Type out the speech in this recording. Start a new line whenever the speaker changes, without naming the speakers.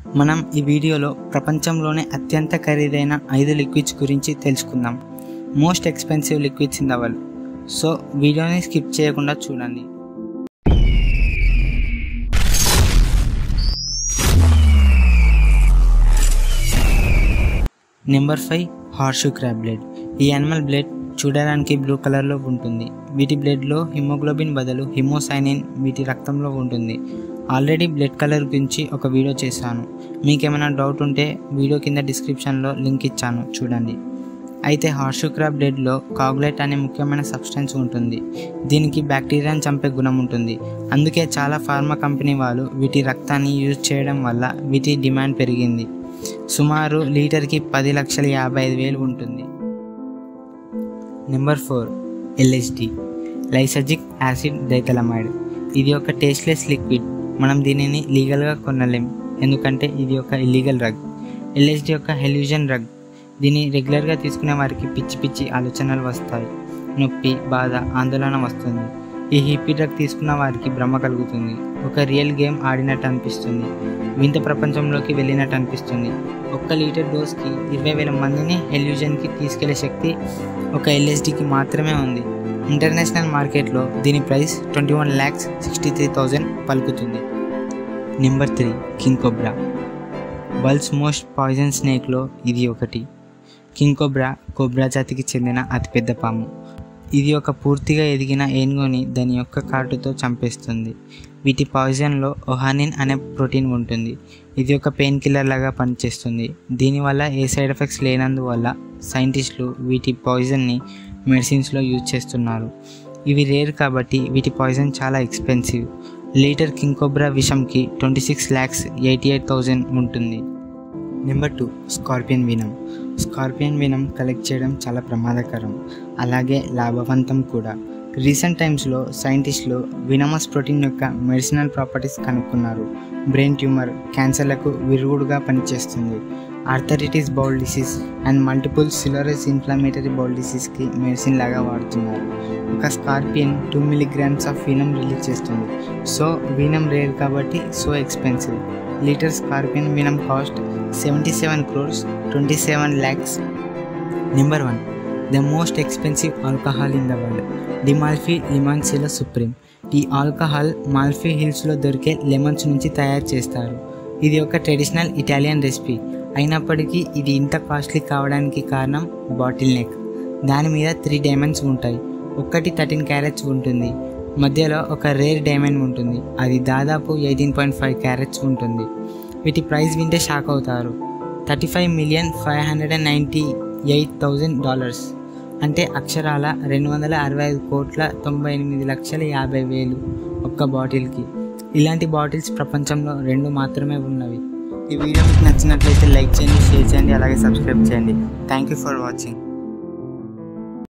మనం ఈ వీడియోలో ప్రపంచంలోనే అత్యంత ఖరీదైన 5 లిక్విడ్స్ గురించి తెలుసుకుందాం. Most expensive liquids in the world. So వీడియోని స్కిప్ చేయకుండా చూడండి. Number 5 horseshoe crab blood. ఈ యానిమల్ బ్లేడ్ చూడడానికి బ్లూ కలర్లో ఉంటుంది. వీటి బ్లేడ్లో హిమోగ్లోబిన్ బదులు హిమోసైనిన్ వీటి రక్తంలో ఉంటుంది. ఆల్రెడీ బ్లడ్ కలర్ గురించి ఒక వీడియో చేశాను. మీకేమైనా డౌట్ ఉంటే వీడియో కింద డిస్క్రిప్షన్లో లింక్ ఇచ్చాను, చూడండి. అయితే హార్షూ క్రాబ్ బ్లేడ్లో కాగులేట్ అనే ముఖ్యమైన సబ్స్టెన్స్ ఉంటుంది. దీనికి బ్యాక్టీరియాని చంపే గుణం ఉంటుంది. అందుకే చాలా ఫార్మా కంపెనీ వాళ్ళు వీటి రక్తాన్ని యూజ్ చేయడం వల్ల వీటి డిమాండ్ పెరిగింది. సుమారు లీటర్కి 10,55,000 ఉంటుంది. Number 4 LSD, lysergic acid diethylamide. ఇది ఒక టేస్ట్లెస్ లిక్విడ్. మనం దీనిని లీగల్గా కొనలేం, ఎందుకంటే ఇది ఒక ఇల్లీగల్ డ్రగ్. LSD ఒక హెల్యూజన్ డ్రగ్. దీన్ని రెగ్యులర్గా తీసుకునే వారికి పిచ్చి పిచ్చి ఆలోచనలు వస్తాయి, నొప్పి, బాధ, ఆందోళన వస్తుంది. ఈ హిప్పీ డ్రగ్ తీసుకున్న వారికి భ్రమ కలుగుతుంది. ఒక రియల్ గేమ్ ఆడినట్టు అనిపిస్తుంది, వింత ప్రపంచంలోకి వెళ్ళినట్టు అనిపిస్తుంది. 1 లీటర్ డోస్కి 20,000 మందిని హెల్యూజన్కి తీసుకెళ్లే శక్తి ఒక LSDకి మాత్రమే ఉంది. ఇంటర్నేషనల్ మార్కెట్లో దీని ప్రైస్ 21,63,000 పలుకుతుంది. Number 3 king cobra. World's most poison స్నేక్లో ఇది ఒకటి. కింగ్ కోబ్రా కోబ్రా జాతికి చెందిన అతిపెద్ద పాము. ఇది ఒక పూర్తిగా ఎదిగిన ఏనుగుని దాని యొక్క కాటుతో చంపేస్తుంది. వీటి పాయిజన్లో ఒహానిన్ అనే ప్రోటీన్ ఉంటుంది. ఇది ఒక పెయిన్ కిల్లర్ లాగా పనిచేస్తుంది. దీనివల్ల ఏ సైడ్ ఎఫెక్ట్స్ లేనందువల్ల సైంటిస్టులు వీటి పాయిజన్ని మెడిసిన్స్లో యూజ్ చేస్తున్నారు. ఇవి రేర్ కాబట్టి వీటి పాయిజన్ చాలా ఎక్స్పెన్సివ్. లీటర్ కింగ్ కోబ్రా విషంకి 26,88,000 ఉంటుంది. Number 2 scorpion venom. Scorpion venom collect చేయడం చాలా ప్రమాదకరం, అలాగే లాభవంతం కూడా. రీసెంట్ టైమ్స్లో సైంటిస్టులు వినమస్ ప్రోటీన్ యొక్క మెడిసినల్ ప్రాపర్టీస్ కనుక్కున్నారు. బ్రెయిన్ ట్యూమర్, క్యాన్సర్లకు విరుగుడుగా పనిచేస్తుంది. Arthritis bowel disease and multiple sclerosis inflammatory bowel డిసీజ్కి మెడిసిన్ లాగా వాడుతున్నారు. ఒక scorpion 2 mg of venom release చేస్తుంది. సో వీనం రేర్ కాబట్టి so expensive. Litre scorpion venom cost 77 crores 27 lakhs. Number 1 the most expensive alcohol in the world. D'Amalfi Limoncello Supreme. ఈ alcohol Amalfi హిల్స్లో దొరికే lemons నుంచి తయారు చేస్తారు. ఇది ఒక ట్రెడిషనల్ ఇటాలియన్ రెసిపీ. అయినప్పటికీ ఇది ఇంత కాస్ట్లీ కావడానికి కారణం బాటిల్ నెక్. దాని మీద 3 డైమండ్స్ ఉంటాయి. ఒక్కటి 13 క్యారెట్స్ ఉంటుంది. మధ్యలో ఒక రేర్ డైమండ్ ఉంటుంది, అది దాదాపు 18.5 క్యారెట్స్ ఉంటుంది. వీటి ప్రైస్ వింటే షాక్ అవుతారు. $35,598,000, అంటే అక్షరాల 265,98,50,000 ఒక్క బాటిల్కి. ఇలాంటి బాటిల్స్ ప్రపంచంలో 2 మాత్రమే ఉన్నవి. ఈ వీడియో మీకు నచ్చినట్లయితే లైక్ చేయండి, షేర్ చేయండి, అలాగే సబ్స్క్రైబ్ చేయండి. Thank you for watching.